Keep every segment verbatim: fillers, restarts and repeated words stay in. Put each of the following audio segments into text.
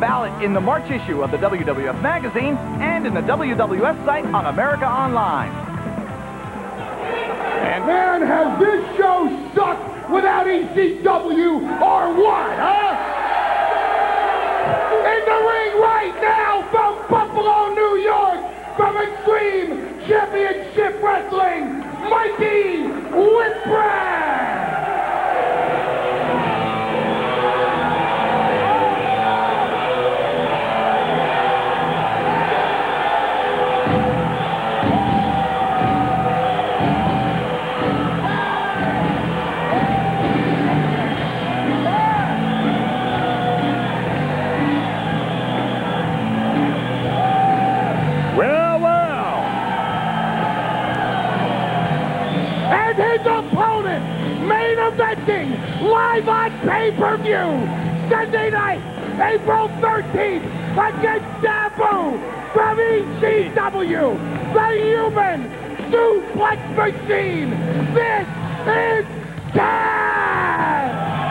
ballot in the March issue of the W W F Magazine and in the W W F site on America Online. And man, has this show sucked without E C W or what, huh? In the ring right now from Buffalo, New York, from Extreme Championship Wrestling, Mikey Whipwreck! His opponent, main eventing, live on pay-per-view, Sunday night, April thirteenth, against Sabu from E C W, the Human Suplex Machine. This is Taz!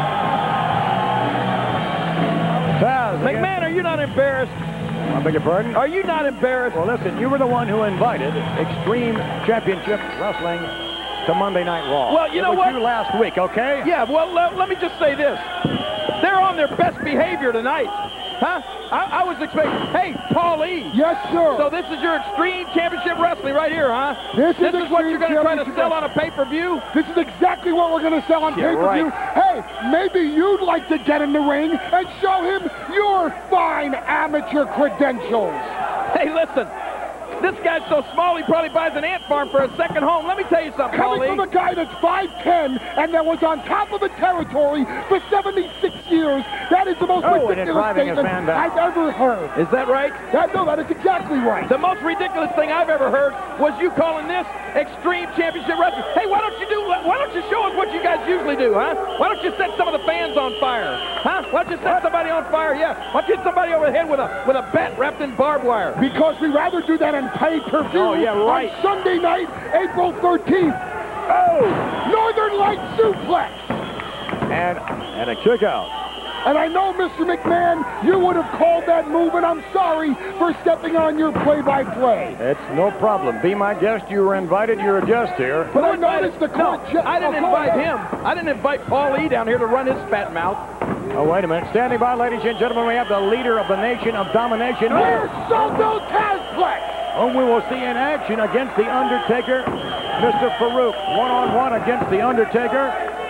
Taz, McMahon, are you not embarrassed? I beg your pardon? Are you not embarrassed? Well, listen, you were the one who invited Extreme Championship Wrestling to Monday Night Raw. Well, you it know was what? you last week, okay? Yeah, well, let, let me just say this. They're on their best behavior tonight. Huh? I, I was expecting, hey, Paulie. Yes, sir. So this is your Extreme Championship Wrestling right here, huh? This is, this is what you're going to try to Championship sell on a pay-per-view? This is exactly what we're going to sell on Yeah, pay-per-view. right. Hey, maybe you'd like to get in the ring and show him your fine amateur credentials. Hey, listen. This guy's so small, he probably buys an ant farm for a second home. Let me tell you something, Coming Paulie. from a guy that's five ten and that was on top of the territory for seventy-six years, that is the most Oh, and it's ridiculous driving his statement man down. I've ever heard. Is that right? That, no, that is exactly right. The most ridiculous thing I've ever heard was you calling this Extreme Championship Wrestling. Hey, why don't you do? Why don't you show us what you guys usually do, huh? Why don't you set some of the fans on fire, huh? Why don't you set somebody on fire? Yeah. Why don't you hit somebody over the head with a with a bat wrapped in barbed wire? Because we rather do that in pay-per-view Oh, yeah, right. on Sunday night, April thirteenth. Oh, Northern Light Suplex. And, and a kick out. And I know, Mister McMahon, you would have called that move, and I'm sorry for stepping on your play-by-play. It's no problem. Be my guest. You were invited. You're a guest here. But I noticed the No, court... I didn't oh, go invite ahead. him. I didn't invite Paulie down here to run his fat mouth. Oh, wait a minute. Standing by, ladies and gentlemen, we have the leader of the Nation of Domination. Here's Salto Tazplex. Whom we will see in action against The Undertaker, Mister Farouk. One-on-one against The Undertaker.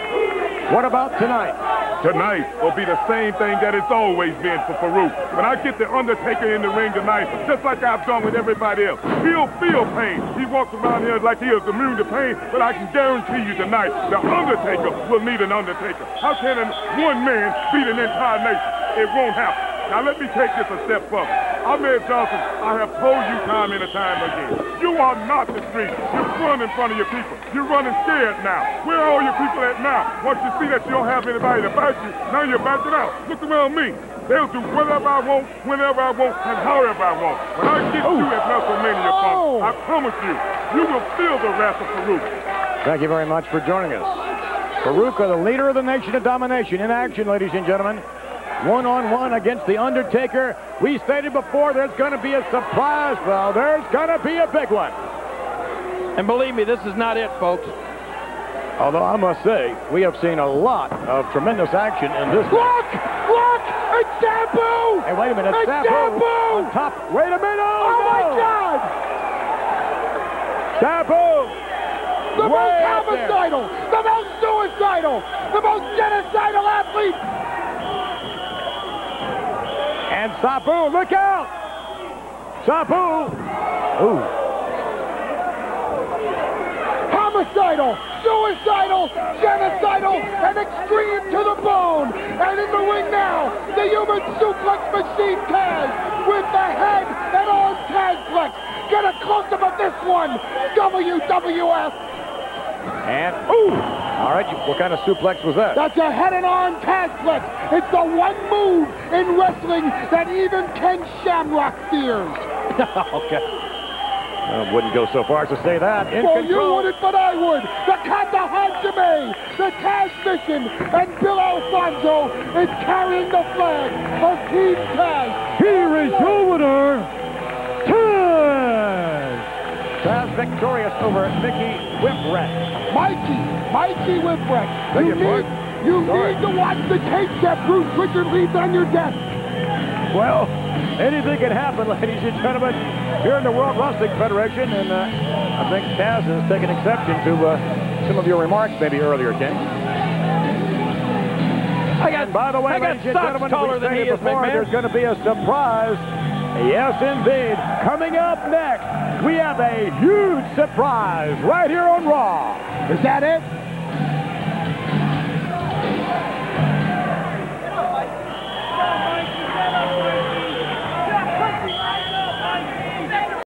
What about tonight? Tonight will be the same thing that it's always been for Farouk. When I get The Undertaker in the ring tonight, just like I've done with everybody else, he'll feel pain. He walks around here like he is immune to pain, but I can guarantee you tonight, The Undertaker will need an Undertaker. How can one man beat an entire nation? It won't happen. Now let me take this a step further. Ahmed Johnson, I have told you time and time again, you are not the street. You run in front of your people. You're running scared now. Where are all your people at now? Once you see that you don't have anybody to back you, now you're backing out. Look around me. They'll do whatever I want, whenever I want, and however I want. When I get you at WrestleMania, Punk, I promise you, you will feel the wrath of Farouk. Thank you very much for joining us. Farouk, the leader of the Nation of Domination, in action, ladies and gentlemen. One-on-one against The Undertaker. We stated before there's going to be a surprise. Well, there's going to be a big one. And believe me, this is not it, folks. Although I must say, we have seen a lot of tremendous action in this. Look! Look! It's Sabu! Hey, wait a minute. It's Sabu Sabu! on top. Wait a minute. Oh, Oh, no. my God! Sabu! The Way most up there. homicidal, the most suicidal, the most genocidal athlete. And Sabu, look out! Sabu! Ooh. Homicidal, suicidal, genocidal, and extreme to the bone. And in the ring now, the Human Suplex Machine Taz with the head and arm Tazplex. Get a close-up of this one, W W F. And, ooh! All right, what kind of suplex was that? That's a head and arm Tazplex. It's the one move in wrestling that even Ken Shamrock fears. Okay. I wouldn't go so far as to say that. In Well, you control. wouldn't, but I would. The Kata Hajime, the Taz Mission, and Bill Alfonso is carrying the flag of Team Taz. victorious over Mickey Whipwreck. Mikey, Mikey Whipwreck. Beg You your need, pardon? you Sorry. need to watch the tape that Bruce Pritchard leaves on your desk. Well, anything can happen, ladies and gentlemen, here in the World Wrestling Federation, and uh, I think Taz has taken exception to uh, some of your remarks maybe earlier, Ken. I got, And by the way, I got ladies and socks gentlemen, taller we than he stated is, before, McMahon. there's going to be a surprise. Yes, indeed. Coming up next, we have a huge surprise right here on Raw. Is that it? Mike.